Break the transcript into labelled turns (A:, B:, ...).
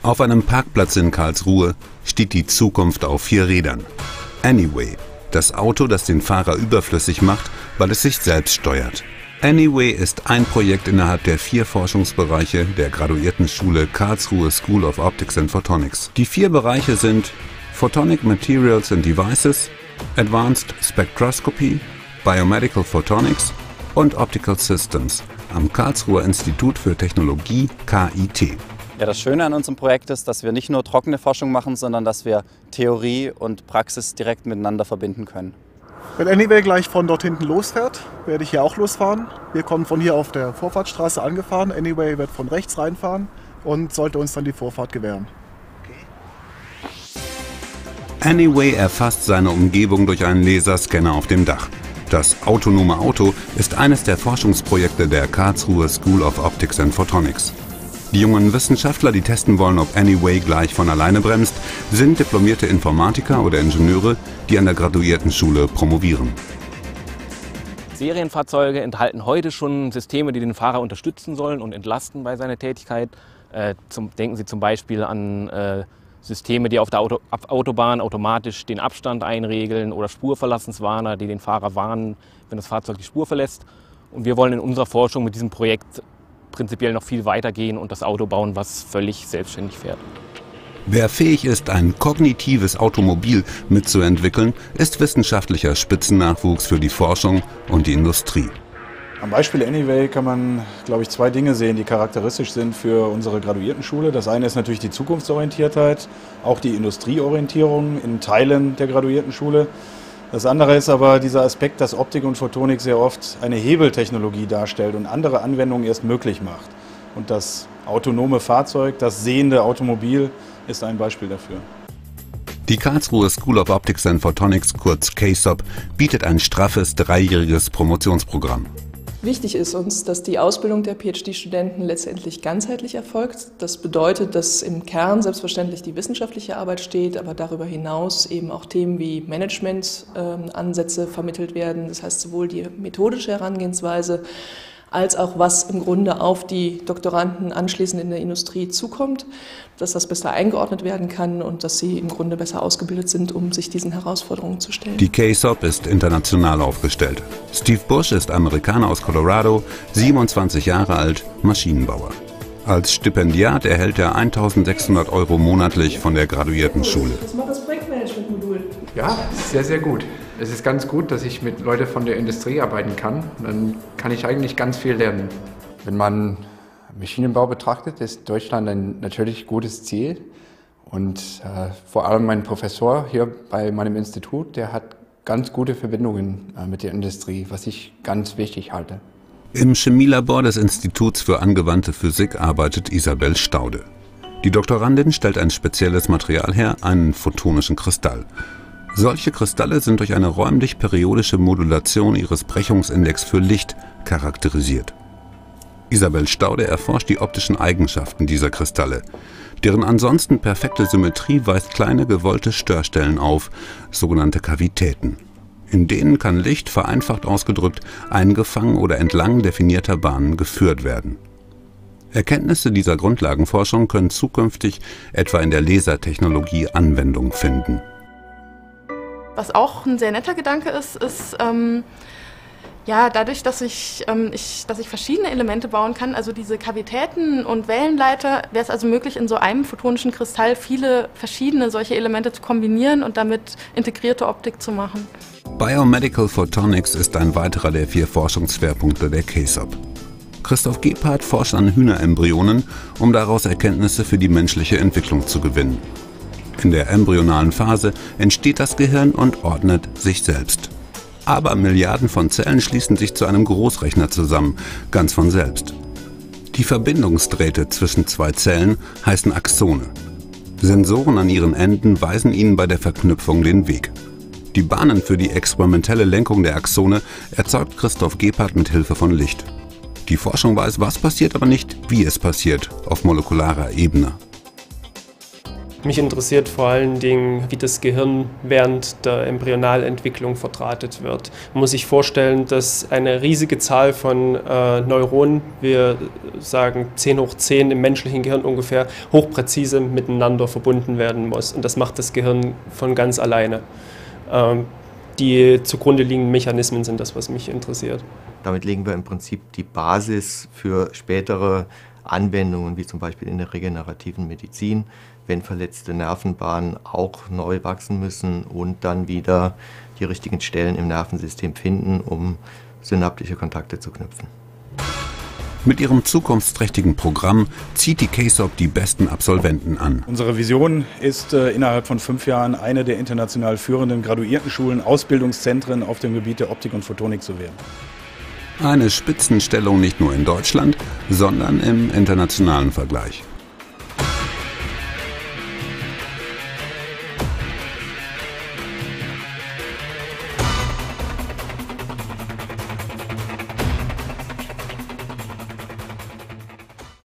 A: Auf einem Parkplatz in Karlsruhe steht die Zukunft auf 4 Rädern. Anyway, das Auto, das den Fahrer überflüssig macht, weil es sich selbst steuert. Anyway ist ein Projekt innerhalb der 4 Forschungsbereiche der Graduiertenschule Karlsruhe School of Optics and Photonics. Die 4 Bereiche sind Photonic Materials and Devices, Advanced Spectroscopy, Biomedical Photonics und Optical Systems am Karlsruher Institut für Technologie KIT.
B: Ja, das Schöne an unserem Projekt ist, dass wir nicht nur trockene Forschung machen, sondern dass wir Theorie und Praxis direkt miteinander verbinden können.
C: Wenn Anyway gleich von dort hinten losfährt, werde ich hier auch losfahren. Wir kommen von hier auf der Vorfahrtsstraße angefahren. Anyway wird von rechts reinfahren und sollte uns dann die Vorfahrt gewähren.
A: Anyway erfasst seine Umgebung durch einen Laserscanner auf dem Dach. Das autonome Auto ist eines der Forschungsprojekte der Karlsruhe School of Optics and Photonics. Die jungen Wissenschaftler, die testen wollen, ob Anyway gleich von alleine bremst, sind diplomierte Informatiker oder Ingenieure, die an der Graduiertenschule promovieren.
D: Serienfahrzeuge enthalten heute schon Systeme, die den Fahrer unterstützen sollen und entlasten bei seiner Tätigkeit. Denken Sie zum Beispiel an Systeme, die auf der Autobahn automatisch den Abstand einregeln oder Spurverlassenswarner, die den Fahrer warnen, wenn das Fahrzeug die Spur verlässt. Und wir wollen in unserer Forschung mit diesem Projekt prinzipiell noch viel weiter gehen und das Auto bauen, was völlig selbstständig fährt.
A: Wer fähig ist, ein kognitives Automobil mitzuentwickeln, ist wissenschaftlicher Spitzennachwuchs für die Forschung und die Industrie.
E: Am Beispiel Anyway kann man, glaube ich, 2 Dinge sehen, die charakteristisch sind für unsere Graduiertenschule. Das eine ist natürlich die Zukunftsorientiertheit, auch die Industrieorientierung in Teilen der Graduiertenschule. Das andere ist aber dieser Aspekt, dass Optik und Photonik sehr oft eine Hebeltechnologie darstellt und andere Anwendungen erst möglich macht. Und das autonome Fahrzeug, das sehende Automobil ist ein Beispiel dafür.
A: Die Karlsruhe School of Optics and Photonics, kurz KSOP, bietet ein straffes 3-jähriges Promotionsprogramm.
F: Wichtig ist uns, dass die Ausbildung der PhD-Studenten letztendlich ganzheitlich erfolgt. Das bedeutet, dass im Kern selbstverständlich die wissenschaftliche Arbeit steht, aber darüber hinaus eben auch Themen wie Management-Ansätze vermittelt werden. Das heißt, sowohl die methodische Herangehensweise als auch was im Grunde auf die Doktoranden anschließend in der Industrie zukommt, dass das besser eingeordnet werden kann und dass sie im Grunde besser ausgebildet sind, um sich diesen Herausforderungen zu stellen.
A: Die KSOP ist international aufgestellt. Steve Bush ist Amerikaner aus Colorado, 27 Jahre alt, Maschinenbauer. Als Stipendiat erhält er 1.600 € monatlich von der Graduiertenschule.
F: Was macht das Projektmanagement-Modul?
G: Ja, sehr, sehr gut. Es ist ganz gut, dass ich mit Leuten von der Industrie arbeiten kann. Dann kann ich eigentlich ganz viel lernen. Wenn man Maschinenbau betrachtet, ist Deutschland ein natürlich gutes Ziel. Und vor allem mein Professor hier bei meinem Institut, der hat ganz gute Verbindungen mit der Industrie, was ich ganz wichtig halte.
A: Im Chemielabor des Instituts für angewandte Physik arbeitet Isabel Staude. Die Doktorandin stellt ein spezielles Material her, einen photonischen Kristall. Solche Kristalle sind durch eine räumlich-periodische Modulation ihres Brechungsindex für Licht charakterisiert. Isabel Staude erforscht die optischen Eigenschaften dieser Kristalle. Deren ansonsten perfekte Symmetrie weist kleine gewollte Störstellen auf, sogenannte Kavitäten. In denen kann Licht, vereinfacht ausgedrückt, eingefangen oder entlang definierter Bahnen geführt werden. Erkenntnisse dieser Grundlagenforschung können zukünftig etwa in der Lasertechnologie Anwendung finden.
H: Was auch ein sehr netter Gedanke ist, ja, dadurch, dass ich verschiedene Elemente bauen kann, also diese Kavitäten und Wellenleiter, wäre es also möglich, in so einem photonischen Kristall viele verschiedene solche Elemente zu kombinieren und damit integrierte Optik zu machen.
A: Biomedical Photonics ist ein weiterer der 4 Forschungsschwerpunkte der KSOP. Christoph Gebhardt forscht an Hühnerembryonen, um daraus Erkenntnisse für die menschliche Entwicklung zu gewinnen. In der embryonalen Phase entsteht das Gehirn und ordnet sich selbst. Aber Milliarden von Zellen schließen sich zu einem Großrechner zusammen, ganz von selbst. Die Verbindungsdrähte zwischen 2 Zellen heißen Axone. Sensoren an ihren Enden weisen ihnen bei der Verknüpfung den Weg. Die Bahnen für die experimentelle Lenkung der Axone erzeugt Christoph Gebhardt mit Hilfe von Licht. Die Forschung weiß, was passiert, aber nicht, wie es passiert, auf molekularer Ebene.
I: Mich interessiert vor allen Dingen, wie das Gehirn während der Embryonalentwicklung verdrahtet wird. Man muss sich vorstellen, dass eine riesige Zahl von Neuronen, wir sagen 10 hoch 10 im menschlichen Gehirn ungefähr, hochpräzise miteinander verbunden werden muss. Und das macht das Gehirn von ganz alleine. Die zugrunde liegenden Mechanismen sind das, was mich interessiert.
J: Damit legen wir im Prinzip die Basis für spätere Anwendungen, wie zum Beispiel in der regenerativen Medizin, wenn verletzte Nervenbahnen auch neu wachsen müssen und dann wieder die richtigen Stellen im Nervensystem finden, um synaptische Kontakte zu knüpfen.
A: Mit ihrem zukunftsträchtigen Programm zieht die KSOP die besten Absolventen an.
E: Unsere Vision ist, innerhalb von 5 Jahren eine der international führenden Graduiertenschulen, Ausbildungszentren auf dem Gebiet der Optik und Photonik zu werden.
A: Eine Spitzenstellung nicht nur in Deutschland, sondern im internationalen Vergleich.